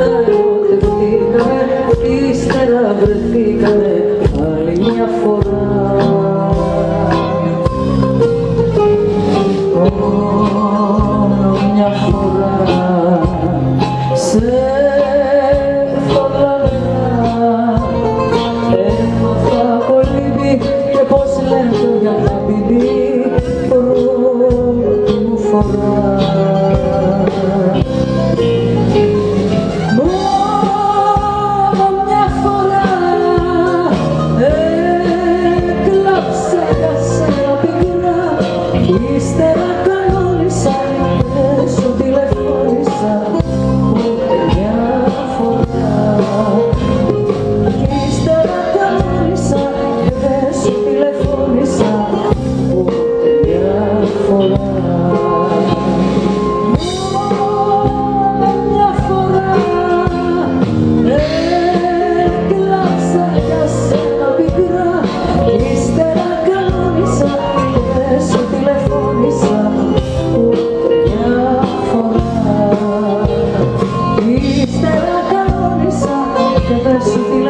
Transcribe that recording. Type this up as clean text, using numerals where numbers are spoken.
ερωτευτήκαμε, ύστερα βρεθήκαμε άλλη μια φορά. Μια φορά σε θολά έμαθα κολύμπι και πως λένε για να μπιμπί πρώτη μου φορά. Μόνο μια φορά έκλαψα για σένα πικρά, ύστερα κανόνισα και σου τηλεφώνησα ούτε μια φορά. Ύστερα κανόνισα και δεν σου τηλεφώνησα ούτε μια φορά. Μόνο μια φορά έκλαψα για σένα πικρά, ύστερα κανόνισα και δεν σου τηλεφώνησα ούτε μια φορά. Ύστερα κανόνισα και δεν σου τηλεφώνησα.